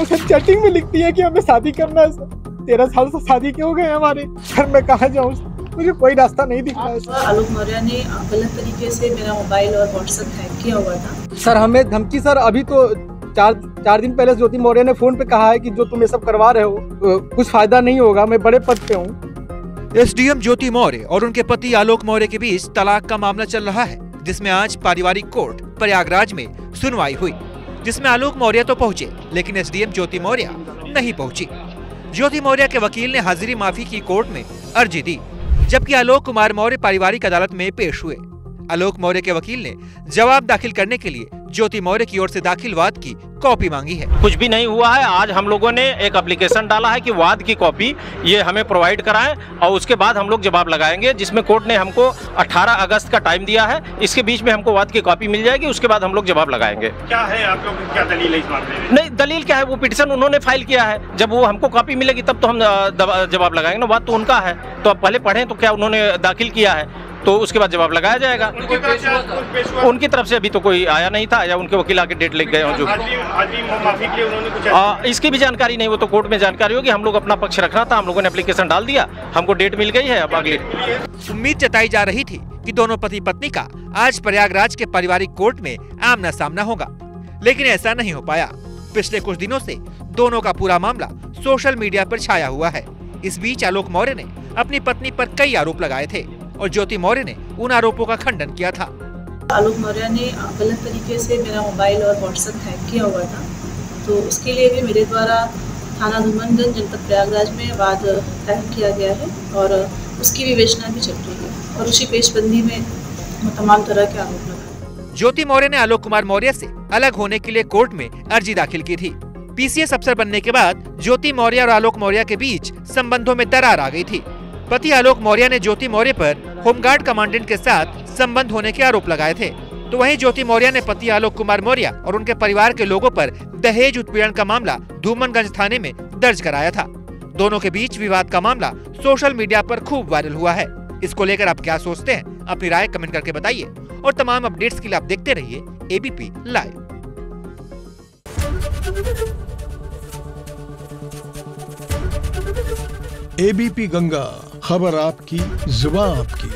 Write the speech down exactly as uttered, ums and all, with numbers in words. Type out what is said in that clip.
तो sir chatting में लिखती है कि हमें शादी करना है सर। तेरह साल से शादी के हो गए हमारे। सर मैं कहाँ जाऊँ, मुझे कोई रास्ता नहीं दिख रहा है सर। आलोक मौर्य ने गलत तरीके से मेरा मोबाइल और व्हाट्सएप हैक किया हुआ था। सर हमें धमकी, सर अभी तो चार चार दिन पहले ज्योति मौर्य ने फोन पे कहा है कि जो तुम ये सब करवा रहे हो कुछ फायदा नहीं होगा, मैं बड़े पद पे हूँ। एसडीएम ज्योति मौर्य और उनके पति आलोक मौर्य के बीच तलाक का मामला चल रहा है, जिसमें आज पारिवारिक कोर्ट प्रयागराज में सुनवाई हुई, जिसमें आलोक मौर्य तो पहुंचे लेकिन एसडीएम ज्योति मौर्य नहीं पहुंची। ज्योति मौर्य के वकील ने हाजिरी माफी की कोर्ट में अर्जी दी, जबकि आलोक कुमार मौर्य पारिवारिक अदालत में पेश हुए। आलोक मौर्य के वकील ने जवाब दाखिल करने के लिए ज्योति मौर्य की ओर से दाखिल वाद की कॉपी मांगी है। कुछ भी नहीं हुआ है। आज हम लोगों ने एक एप्लीकेशन डाला है कि वाद की कॉपी ये हमें प्रोवाइड कराएं और उसके बाद हम लोग जवाब लगाएंगे, जिसमें कोर्ट ने हमको अठारह अगस्त का टाइम दिया है। इसके बीच में हमको वाद की कॉपी मिल जाएगी, उसके बाद हम लोग जवाब लगाएंगे। क्या है आप लोग क्या दलील है इस मामले में? नहीं, दलील क्या है, वो पिटीशन उन्होंने फाइल किया है। जब वो हमको कॉपी मिलेगी तब तो हम जवाब लगाएंगे ना, वाद तो उनका है। तो आप पहले पढ़ें तो क्या उन्होंने दाखिल किया है, तो उसके बाद जवाब लगाया जाएगा। उनकी तरफ से, उनकी तरफ से अभी तो कोई आया नहीं था, या उनके वकील आके डेट लिख गए हों। जो माफी के लिए उन्होंने कुछ आ, इसकी भी जानकारी नहीं, वो तो कोर्ट में जानकारी होगी। हम लोग अपना पक्ष रखना था, हम लोगों ने एप्लीकेशन डाल दिया, हमको डेट मिल गई है। अब अगली उम्मीद जताई जा रही थी कि दोनों पति पत्नी का आज प्रयागराज के पारिवारिक कोर्ट में आमना सामना होगा, लेकिन ऐसा नहीं हो पाया। पिछले कुछ दिनों से दोनों का पूरा मामला सोशल मीडिया पर छाया हुआ है। इस बीच आलोक मौर्य ने अपनी पत्नी पर कई आरोप लगाए थे और ज्योति मौर्य ने उन आरोपों का खंडन किया था। आलोक मौर्य ने गलत तरीके से मेरा मोबाइल और व्हाट्सएप हैक किया हुआ था, तो उसके लिए भी मेरे द्वारा थाना धूमनगंज जनपद प्रयागराज में वाद दायर किया गया है और उसकी विवेचना भी चल रही है और उसी पेशबंदी में तमाम तरह के आरोप लगाए। ज्योति मौर्य ने आलोक कुमार मौर्य से अलग होने के लिए कोर्ट में अर्जी दाखिल की थी। पीसीएस अफसर बनने के बाद ज्योति मौर्य और आलोक मौर्य के बीच संबंधों में दरार आ गई थी। पति आलोक मौर्य ने ज्योति मौर्य पर होमगार्ड कमांडेंट के साथ संबंध होने के आरोप लगाए थे, तो वहीं ज्योति मौर्य ने पति आलोक कुमार मौर्य और उनके परिवार के लोगों पर दहेज उत्पीड़न का मामला धूमनगंज थाने में दर्ज कराया था। दोनों के बीच विवाद का मामला सोशल मीडिया पर खूब वायरल हुआ है। इसको लेकर आप क्या सोचते हैं, अपनी राय कमेंट करके बताइए और तमाम अपडेट्स के लिए आप देखते रहिए एबीपी लाइव। एबीपी गंगा, खबर आपकी, जुबान आपकी।